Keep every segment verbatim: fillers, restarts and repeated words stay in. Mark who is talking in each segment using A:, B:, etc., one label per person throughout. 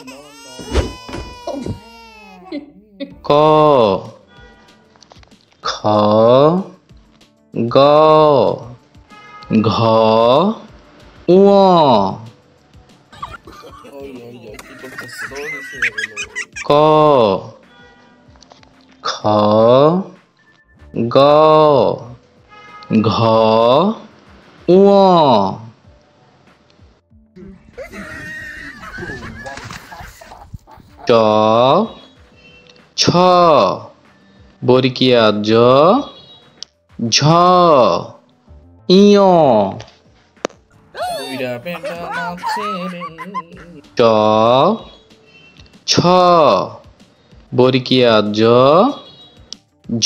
A: ক খ গ ঘ ঙ ক খ গ ঘ ঙ চ ছ বর্গীয়া জ ঝ ইয় চ ছ বর্গীয়া জ ঝ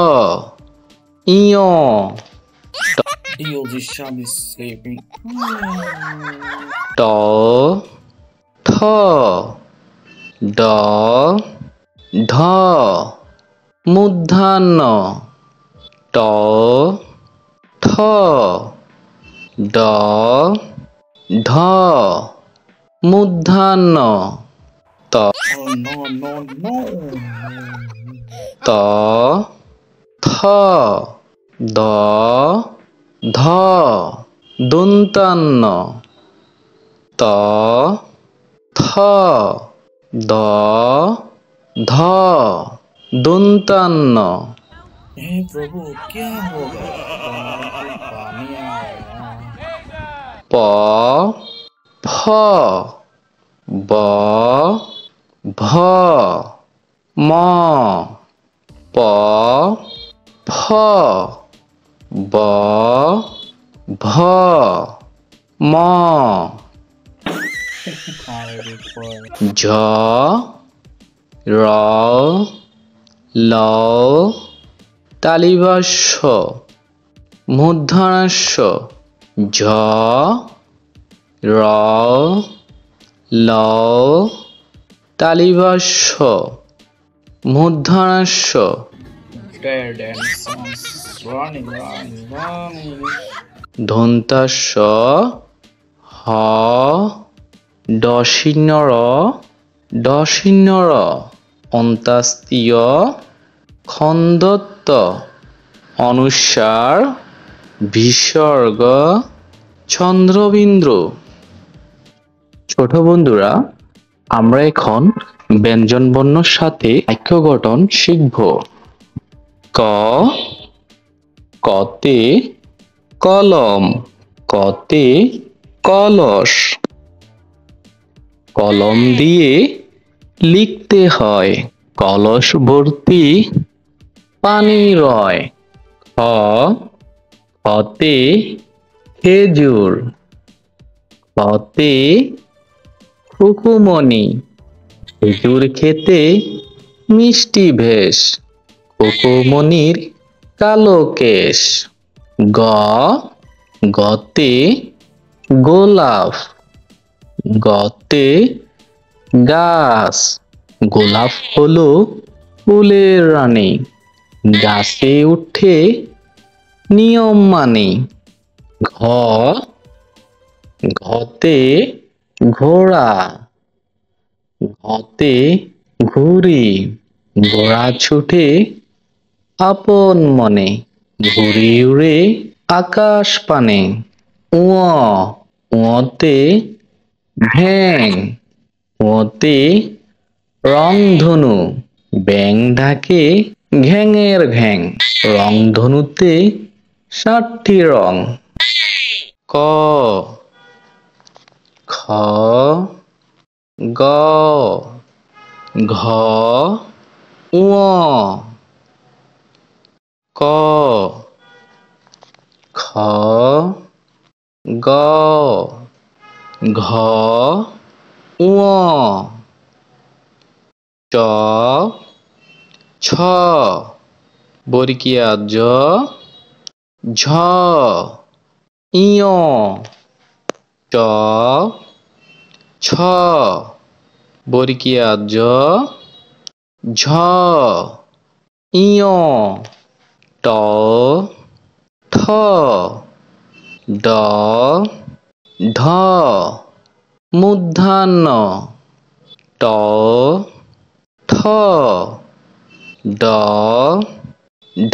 A: ইয় ট ঠ ড ঢ মূর্ধন্য ট ঠ ড ঢ মূর্ধন্য ত ত থ দ ধ দন্তান্ন त थ द ध दंतान्न।
B: हे प्रभु क्या होगा? पानी आ गया।
A: प फ ब भ म प फ ब भ म ঝ র ল তালিভাষ্য মূর্ধনাস্য ঝ র ল তালিভাষ্য মূর্ধনাস্য দন্তাস্য হ ডশিন্য র ডশিন্য র অন্তাস্তীয় খন্দত্ব অনুস্বার বিসর্গ চন্দ্রবিন্দু। ছোট বন্ধুরা, আমরা এখন ব্যঞ্জনবর্ণের সাথে বাক্য গঠন শিখব। ক কতে কলম, কতে কলস। কলম দিয়ে লিখতে হয়, কলস ভর্তি পানি রয়। খ খতে খেজুর, খতে খুকুমণি। খেজুর খেতে মিষ্টি ভেষ, খুকুমণির কালো কেশ। গ গতে গোলাপ, গতে গাছ। গোলাপ হলো ফুলের রানী, গাছে উঠে নিয়ম মানি। ঘ ঘতে ঘোড়া, ঘতে ঘুড়ি। ঘোড়া ছুটে আপন মনে, ঘুড়ি উড়ে আকাশ পানে। উ উতে ব্যাঙ, উতে রংধনু। ব্যাঙ ডাকে ঘ্যাঙের ঘ্যাং, রংধনুতে ষাটটি রং। ক খ গ ঘ ঙ। ক খ গ ঘ ঙ। চ ছ বর্গীয়া জ ঝ ইয়। চ ছ বর্গীয়া জ ঝ ইয়। ট ঠ ড ঢ মূর্ধন্য। ট ঠ ড ঢ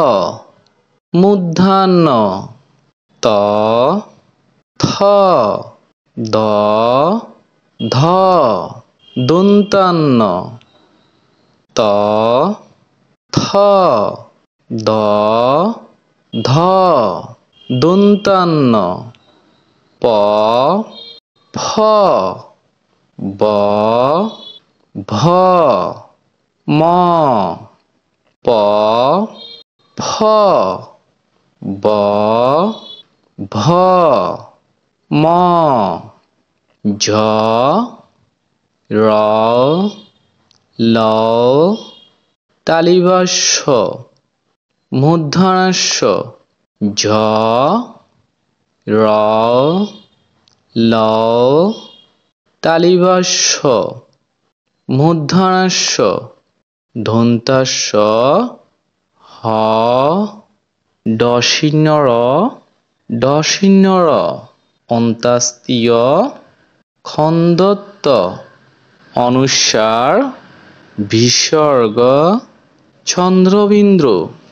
A: মূর্ধন্য ত থ দ ধ দন্তান্ন ত থ দ ধ দন্তান্ন প ফ ব ভ ম প ফ ব ভ ম ঝ র ল তালিভাষ্য মূর্ধন্যাস্য ঝ র ল তালিভাষ্য মূর্ধন্যাস্য দন্তাস্য হ ডশিন্য র ডশিন্য র অন্ত্যাস্তীয় খন্দত্ব অনুস্বার বিসর্গ চন্দ্রবিন্দু